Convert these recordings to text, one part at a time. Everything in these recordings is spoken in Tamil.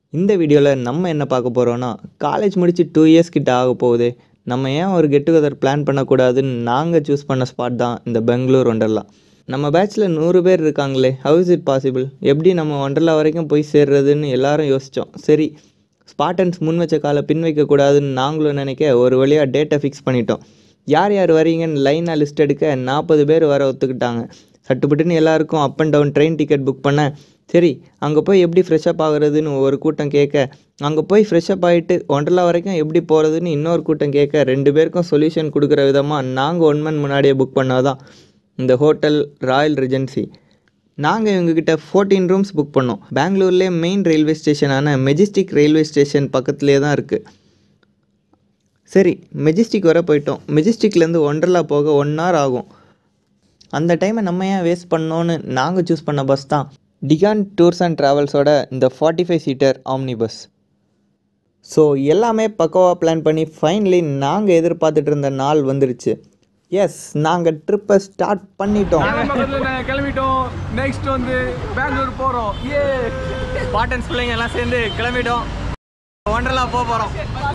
இந்த வீடியோவில் நம்ம என்ன பார்க்க போகிறோன்னா, காலேஜ் முடிச்சு 2 இயர்ஸ் கிட்ட ஆக போகுது. நம்ம ஏன் ஒரு கெட் டுகெதர் பிளான் பண்ணக்கூடாதுன்னு நாங்கள் சூஸ் பண்ண ஸ்பாட் தான் இந்த பெங்களூர் ஒண்டர்லா. நம்ம பேட்சில் 100 பேர் இருக்காங்களே, ஹவ் இஸ் இட் பாசிபிள்? எப்படி நம்ம ஒண்டர்லா வரைக்கும் போய் சேர்றதுன்னு எல்லாரும் யோசித்தோம். சரி, ஸ்பார்டன்ஸ் முன் வச்ச காலை பின் வைக்கக்கூடாதுன்னு நாங்களும் நினைக்க ஒரு வழியாக டேட்டை ஃபிக்ஸ் பண்ணிட்டோம். யார் யார் வரீங்கன்னு லைனாக லிஸ்ட் எடுக்க 40 பேர் வர ஒத்துக்கிட்டாங்க. சட்டுப்பட்டுன்னு எல்லாருக்கும் up and down train ticket book பண்ண. சரி, அங்கே போய் எப்படி ஃப்ரெஷ்அப் ஆகுறதுன்னு ஒரு கூட்டம் கேட்க, அங்கே போய் ஃப்ரெஷ்அப் ஆகிட்டு ஒண்டர்லா வரைக்கும் எப்படி போகிறதுன்னு இன்னொரு கூட்டம் கேட்க, 2 பேருக்கும் சொல்யூஷன் கொடுக்குற விதமாக நாங்கள் 1 மந்த் முன்னாடியே புக் பண்ணாதான் இந்த ஹோட்டல் ராயல் ரெஜென்சி. நாங்கள் இவங்ககிட்ட 14 ரூம்ஸ் புக் பண்ணோம். பெங்களூர்லேயே மெயின் ரயில்வே ஸ்டேஷனான மெஜஸ்டிக் ரயில்வே ஸ்டேஷன் பக்கத்துலேயே தான் இருக்குது. சரி, மெஜஸ்டிக் வர போயிட்டோம். மெஜஸ்டிக்லேருந்து ஒண்டர்லா போக 1 hour ஆகும். அந்த டைமை நம்ம ஏன் வேஸ்ட் பண்ணோன்னு நாங்கள் சூஸ் பண்ண பஸ் தான் டிகான் டூர்ஸ் அண்ட் ட்ராவல்ஸோட இந்த 45 சீட்டர் ஆம்னி பஸ். ஸோ எல்லாமே பக்கவாக பிளான் பண்ணி ஃபைனலி நாங்கள் எதிர்பார்த்துட்டு இருந்த நாள் வந்துருச்சு. எஸ், நாங்கள் ட்ரிப்பை ஸ்டார்ட் பண்ணிட்டோம். கிளம்பிட்டோம். நெக்ஸ்ட் வந்து பெங்களூர் போகிறோம். ஸ்பார்டன்ஸ் பிள்ளைங்க எல்லாம் சேர்ந்து கிளம்பிட்டோம். ஒண்டர்லா போகிறோம்.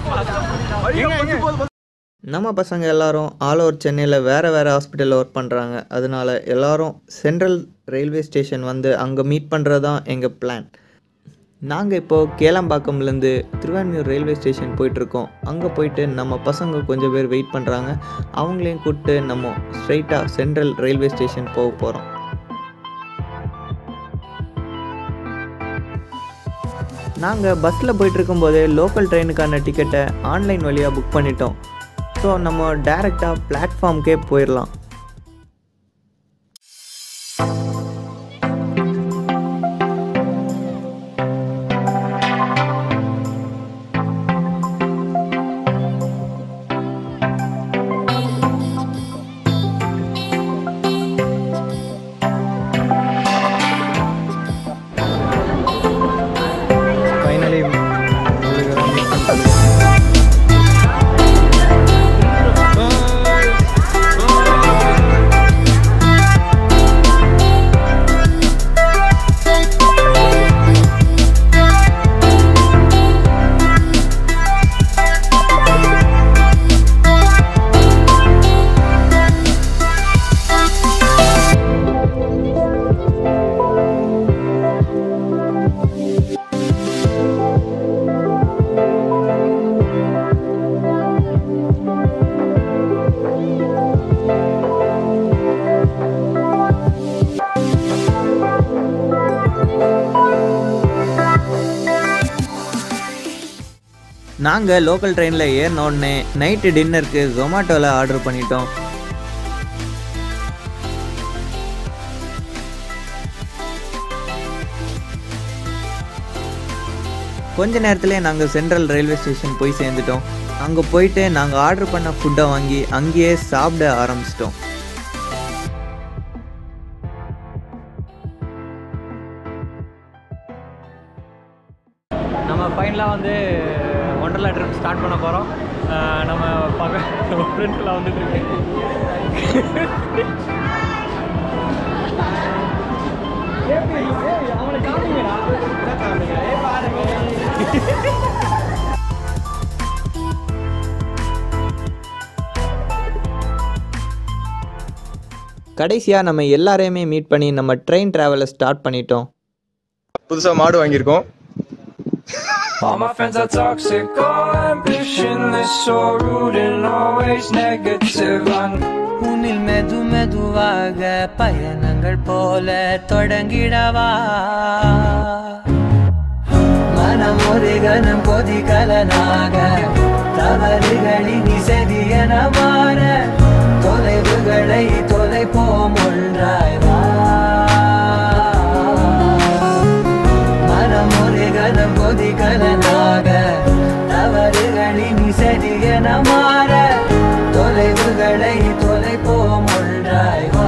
நம்ம பசங்க எல்லாரும் ஆல் ஓவர் சென்னையில் வேறு ஹாஸ்பிட்டலில் ஒர்க் பண்ணுறாங்க. அதனால எல்லோரும் சென்ட்ரல் ரயில்வே ஸ்டேஷன் வந்து அங்கே மீட் பண்ணுறது தான் எங்கள் பிளான். நாங்கள் இப்போது கேளம்பாக்கம்லேருந்து திருவான்மியூர் ரயில்வே ஸ்டேஷன் போயிட்டுருக்கோம். அங்கே போயிட்டு நம்ம பசங்க கொஞ்சம் பேர் வெயிட் பண்ணுறாங்க. அவங்களையும் கூப்பிட்டு நம்ம ஸ்ட்ரைட்டாக சென்ட்ரல் ரயில்வே ஸ்டேஷன் போக போகிறோம். நாங்கள் பஸ்ஸில் போயிட்டுருக்கும்போதே லோக்கல் ட்ரெயினுக்கான டிக்கெட்டை ஆன்லைன் வழியாக புக் பண்ணிட்டோம். ஸோ நம்ம டைரெக்டாக பிளாட்ஃபார்ம்க்கே போயிடலாம். நாங்கள் லோக்கல் ட்ரெயினில் ஏறினோடனே நைட்டு டின்னருக்கு ஜொமேட்டோவில் ஆர்டர் பண்ணிட்டோம். கொஞ்ச நேரத்துலேயே நாங்கள் சென்ட்ரல் ரயில்வே ஸ்டேஷன் போய் சேர்ந்துட்டோம். அங்கே போயிட்டு நாங்கள் ஆர்டர் பண்ண ஃபுட்டை வாங்கி அங்கேயே சாப்பிட ஆரம்பிச்சிட்டோம். நம்ம ஃபைனலாக வந்து ஒண்டர்லா ட்ரிப் ஸ்டார்ட் பண்ண போகிறோம். நம்ம ஃப்ரெண்ட்ஸ்லாம் வந்துட்டுருக்கு. கடைசியாக நம்ம எல்லாரையுமே மீட் பண்ணி நம்ம ட்ரெயின் ட்ராவலை ஸ்டார்ட் பண்ணிட்டோம். புதுசாக மாடு வாங்கியிருக்கோம். All my friends are toxic, all ambitionless, so rude and always negative. உன்னில் மெதுவாக பயணங்கள் போல தொடங்கிடவா, மனம் ஒரு கணம் கொதிகலனாக, தவறுகளின் இசையன மாற, தொலைவுகளை தொலைப்போம் ஒன்றாய் வா, மனம் ஒரு கணம் கொதிகலனாக, தவறுகளின் இசையன மாற, தொலைவுகளை தொலைப்போம் ஒன்றாய் வா.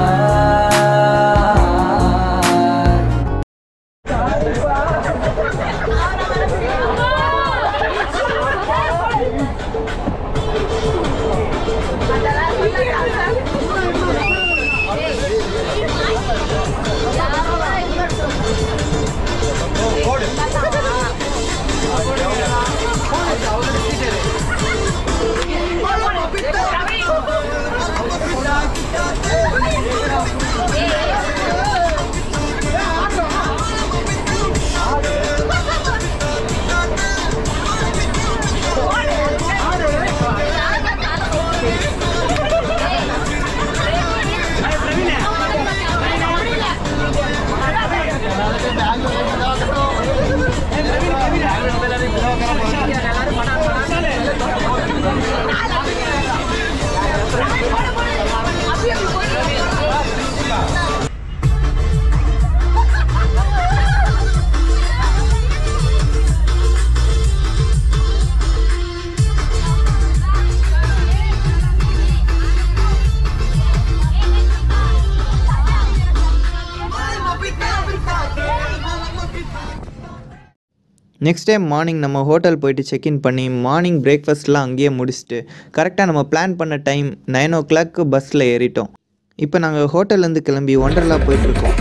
நெக்ஸ்ட் டே மார்னிங் நம்ம ஹோட்டல் போயிட்டு செக்இன் பண்ணி மார்னிங் பிரேக்ஃபாஸ்ட்லாம் அங்கேயே முடிச்சுட்டு கரெக்டாக நம்ம பிளான் பண்ண டைம் 9 o'clock பஸ்ஸில் ஏறிட்டோம். இப்போ நாங்கள் ஹோட்டல்லேருந்து கிளம்பி ஒண்டர்லா போயிட்டுருக்கோம்.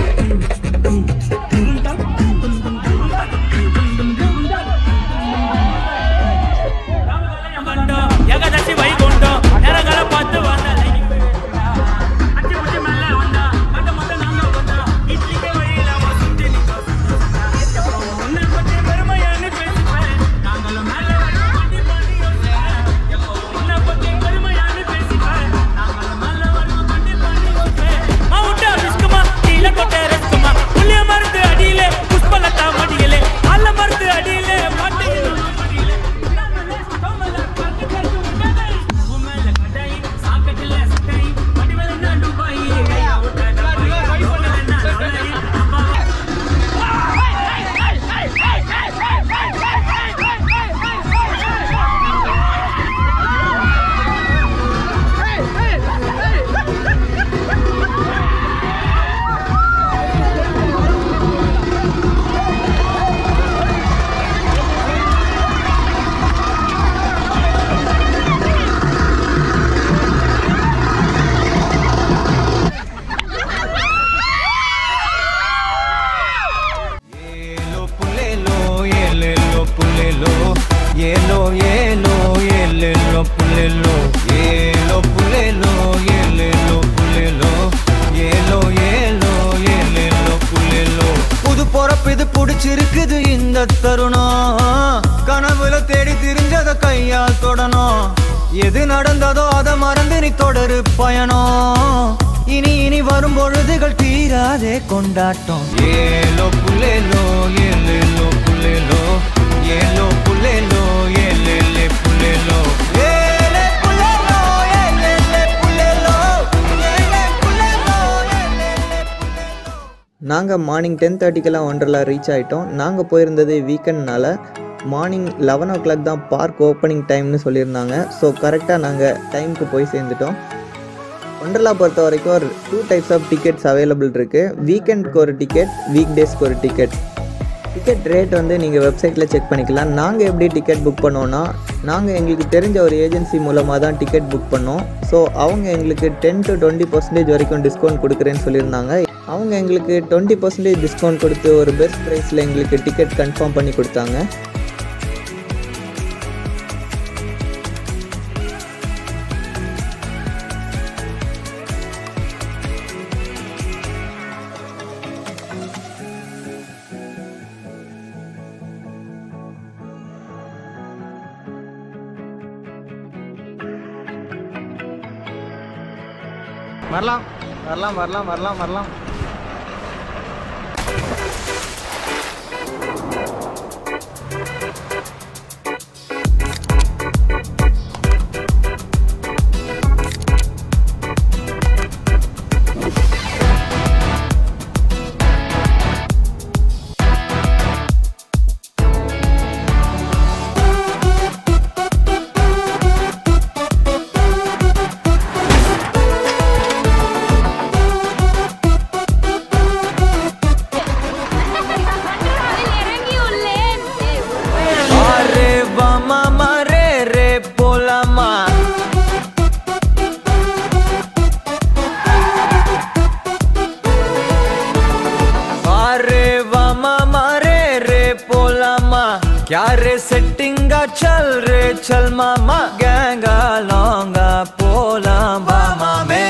இது புடிச்சிருக்குது இந்த தருணம், கனவுல தேடி திரிஞ்சத கையால் தொடணும். எது நடந்ததோ அதை மறந்து நீ தொடரு பயணம். இனி வரும் பொழுதுகள் தீராதே கொண்டாட்டம். ஏலோ புல்லேலோ ஏலேலோ புல்லேலோ ஏலோ புல்லேலோ ஏலேலே புல்லேலோ ஏலே புல்லேலோ ஏலேலே புல்லேலோ ஏலே புல்லேலோ ஏலேலே புல்லேலோ. நாங்கள் மார்னிங் 10:30க்கெல்லாம் ஒண்டர்லா ரீச் ஆகிட்டோம். நாங்கள் போயிருந்தது வீக்கெண்ட்னால மார்னிங் 11 o'clock தான் பார்க் ஓப்பனிங் டைம்னு சொல்லியிருந்தாங்க. ஸோ கரெக்டாக நாங்கள் டைமுக்கு போய் சேர்ந்துட்டோம். ஒண்டர்லா பொறுத்த வரைக்கும் ஒரு 2 types ஆஃப் டிக்கெட்ஸ் அவைலபிள் இருக்குது. வீக்கெண்டுக்கு ஒரு டிக்கெட், வீக் டேஸ்க்கு ஒரு டிக்கெட். டிக்கெட் ரேட் வந்து நீங்கள் வெப்சைட்டில் செக் பண்ணிக்கலாம். நாங்கள் எப்படி டிக்கெட் புக் பண்ணோன்னா, நாங்கள் எங்களுக்கு தெரிஞ்ச ஒரு ஏஜென்சி மூலமாக தான் டிக்கெட் புக் பண்ணோம். ஸோ அவங்க எங்களுக்கு 10 to 20% வரைக்கும் டிஸ்கவுண்ட் கொடுக்குறேன்னு சொல்லியிருந்தாங்க. அவங்க எங்களுக்கு 20% டிஸ்கவுண்ட் கொடுத்து ஒரு பெஸ்ட் ப்ரைஸில் எங்களுக்கு டிக்கெட் கன்ஃபார்ம் பண்ணி கொடுத்தாங்க. வரலாம் வரலாம் வரலாம் வரலாம் வரலாம். क्या रे सेटिंगा चल रे चल मामा गैंगा लौंगा पोला मामा में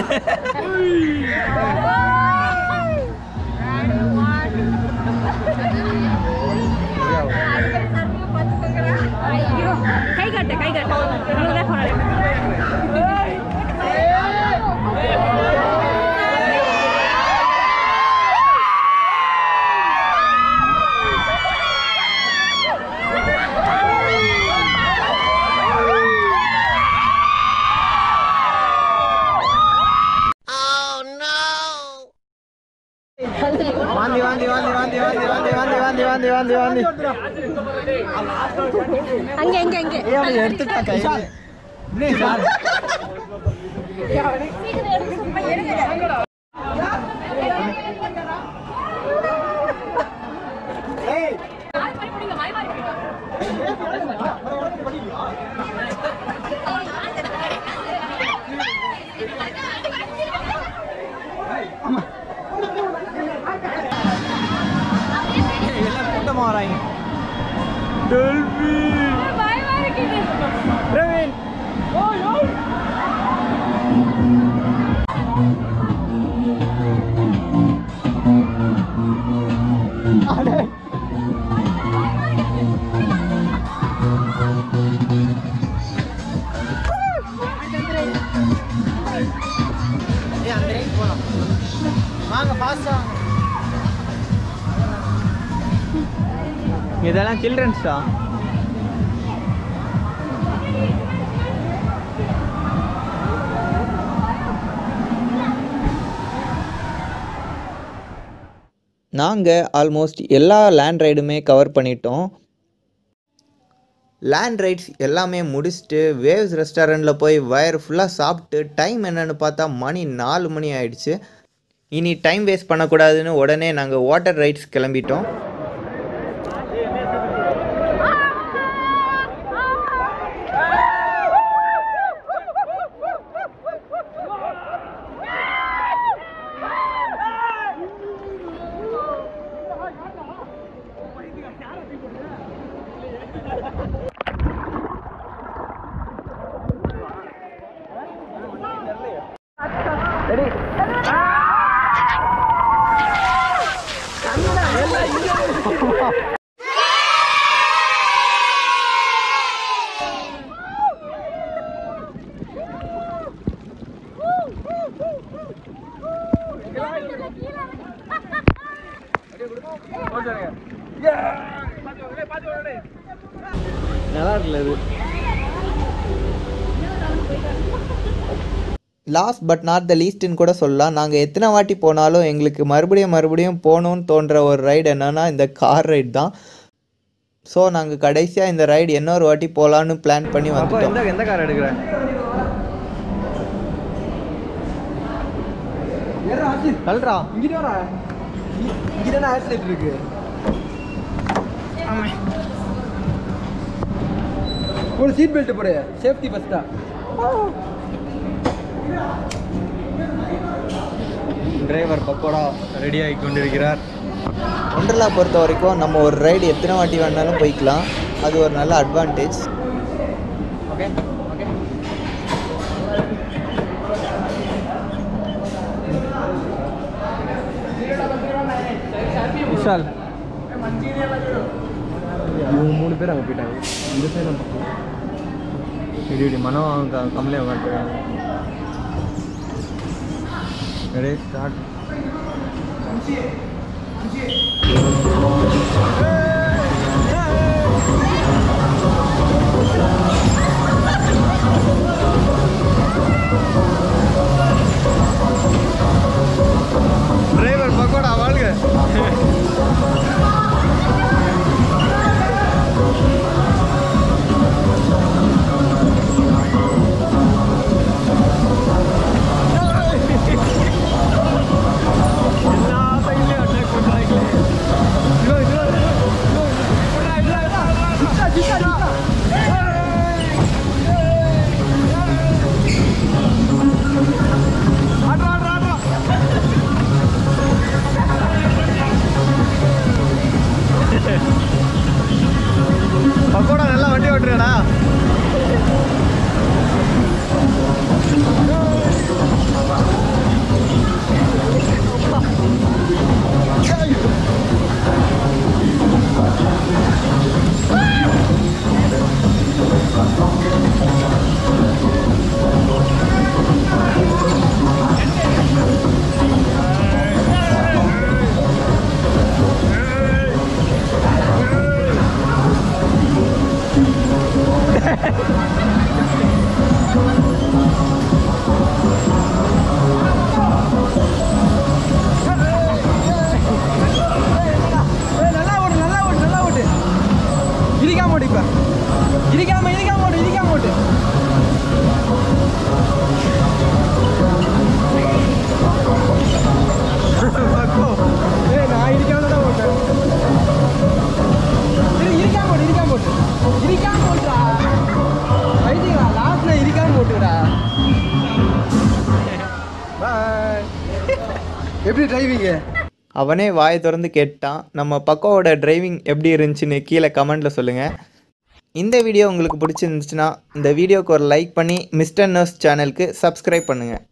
எடுத்துட்டா கையில எல்லாம் கூட்டமா வராங்க. பிரவீன் வாங்க பாஸ்டா. இதெல்லாம் சில்ட்ரன்ஸா? நாங்கள் ஆல்மோஸ்ட் எல்லா லேண்ட் ரைடுமே கவர் பண்ணிட்டோம். லேண்ட் ரைட்ஸ் எல்லாமே முடிச்சுட்டு வேவ்ஸ் ரெஸ்டாரண்ட்டில் போய் வயர் ஃபுல்லாக சாப்பிட்டு டைம் என்னென்னு பார்த்தா மணி 4 மணி ஆயிடுச்சு. இனி டைம் வேஸ்ட் பண்ணக்கூடாதுன்னு உடனே நாங்கள் வாட்டர் ரைட்ஸ் கிளம்பிட்டோம். நல்லா இருக்குல்ல இது. லாஸ்ட் பட் நாட் த லீஸ்ட்னு கூட சொல்லலாம். நாங்கள் எத்தனை வாட்டி போனாலும் எங்களுக்கு மறுபடியும் போகணுன்னு தோன்ற ஒரு ரைடு என்னென்னா இந்த கார் ரைடு தான். ஸோ நாங்கள் கடைசியாக இந்த ரைடு இன்னொரு வாட்டி போகலான்னு பிளான் பண்ணி வந்தோம். எந்த கார் எடுக்கிறேன்? கல்றா இங்கதானே ஆக்சிடென்ட் இருக்கு. ஒரு சீட் பெல்ட் போடு, சேஃப்டி ஃபர்ஸ்டா. டிரைவர் பக்கோடா ரெடி ஆகி கொண்டிருக்கிறார். ஒண்டர்லா பொறுத்த வரைக்கும் நம்ம ஒரு ரைடு எத்தனை வாட்டி வேணாலும் போய்க்கலாம். அது ஒரு நல்ல அட்வான்டேஜ். Okay okay. விஷால் இவங்க 3 பேர் அங்கே போயிட்டாங்க. இந்த சைடு இப்படி மனம் கம்மியாக உட்காந்துருக்காங்க. Ready start. டிரைவர் பக்கோடா வாழ்க. எப்படி டிரைவிங்கு? அவனே வாயை திறந்து கேட்டான். நம்ம பக்கோவோட டிரைவிங் எப்படி இருந்துச்சுன்னு கீழே கமெண்ட்டில் சொல்லுங்கள். இந்த வீடியோ உங்களுக்கு பிடிச்சிருந்துச்சுன்னா இந்த வீடியோக்கு ஒரு லைக் பண்ணி மிஸ்டர் நர்ஸ் சேனலுக்கு சப்ஸ்கிரைப் பண்ணுங்கள்.